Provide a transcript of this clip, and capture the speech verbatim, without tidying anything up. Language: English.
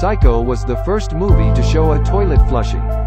Psycho was the first movie to show a toilet flushing.